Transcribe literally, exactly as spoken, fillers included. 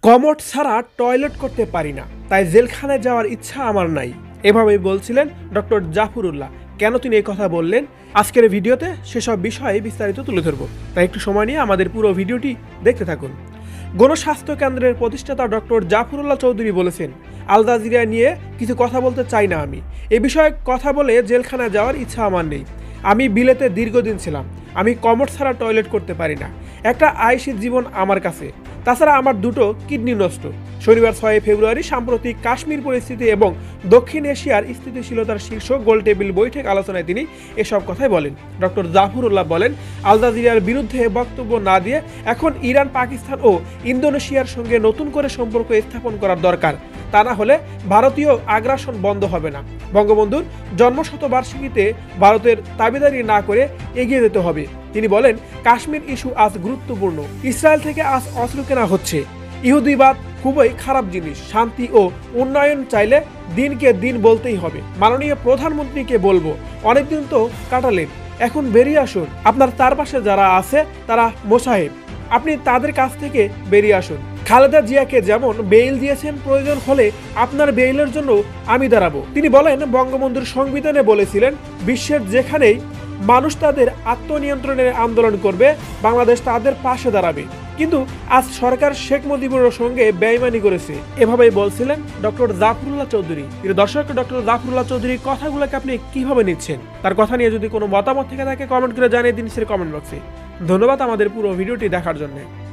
Commode ছাড়া toilet করতে পারি না, তাই জেলখানায় যাওয়ার ইচ্ছা আমার নাই, এভাবেই বলছিলেন ডক্টর জাফরুল্লাহ। কেন তিনি এই কথা বললেন আজকের ভিডিওতে সেসব বিষয়ে বিস্তারিত তুলে ধরব, তাই একটু সময় নিয়ে আমাদের পুরো ভিডিওটি দেখতে থাকুন। গণস্বাস্থ্য কেন্দ্রের প্রতিষ্ঠাতা ডক্টর জাফরুল্লাহ চৌধুরী বলেছেন, আল জাজিরা নিয়ে কিছু কথা বলতে চাই না। আমি এ বিষয়ে কথা বলে জেলখানায় যাওয়ার ইচ্ছা আমার নেই। আমি বিলেতে দীর্ঘদিন ছিলাম, আমি কমোড ছাড়া টয়লেট করতে পারি না। একটা আইসি জীবন আমার কাছে, তাছাড়া আমার দুটো কিডনি নষ্ট। শনিবার ছয় ফেব্রুয়ারি সাম্প্রতিক কাশ্মীর পরিস্থিতি এবং দক্ষিণ এশিয়ার স্থিতিশীলতার শীর্ষ গোল টেবিল বৈঠক আলোচনায় তিনি এসব কথাই বলেন। ডক্টর জাফরুল্লাহ বলেন, আল জাজিরার বিরুদ্ধে বক্তব্য না দিয়ে এখন ইরান, পাকিস্তান ও ইন্দোনেশিয়ার সঙ্গে নতুন করে সম্পর্ক স্থাপন করার দরকার। তা না হলে ভারতীয় আগ্রাসন বন্ধ হবে না। বঙ্গবন্ধুর জন্মশতবার্ষিকীতে ভারতের দাবিদারি না করে এগিয়ে যেতে হবে। তিনি বলেন, কাশ্মীর ইস্যু আজ গুরুত্বপূর্ণ। ইসরায়েল থেকে আজ অস্ত্র কেনা হচ্ছে। ইহুদিবাদ খুবই খারাপ জিনিস। শান্তি ও উন্নয়ন চাইলে দিনকে দিন বলতেই হবে। মাননীয় প্রধানমন্ত্রীকে বলবো, অনেকদিন তো কাটালেন, এখন বেরিয়ে আসুন। আপনার চারপাশে যারা আছে তারা মোসাহেব, আপনি তাদের কাছ থেকে বেরিয়ে আসুন। খালেদা জিয়াকে যেমন বেইল দিয়েছেন, প্রয়োজন হলে আপনার বেইলের জন্য আমি দাঁড়াবো। তিনি বলেন, বঙ্গবন্ধুর সংবিধানে বলেছিলেন, বিশ্বের যেখানেই মানুষ তাদের আত্মনিয়ন্ত্রণের আন্দোলন করবে, বাংলাদেশ তাদের পাশে দাঁড়াবে। কিন্তু আজ সরকার শেখ মুজিবুরের সঙ্গে বেইমানি করেছে, এভাবেই বলছিলেন ডক্টর জাফরুল্লাহ চৌধুরী। প্রিয় দর্শক, ডক্টর জাফরুল্লাহ চৌধুরীর কথাগুলোকে আপনি কিভাবে নিচ্ছেন? তার কথা নিয়ে যদি কোনো মতামত থেকে থাকে কমেন্ট করে জানিয়ে দিন কমেন্ট বক্সে। ধন্যবাদ আমাদের পুরো ভিডিওটি দেখার জন্য।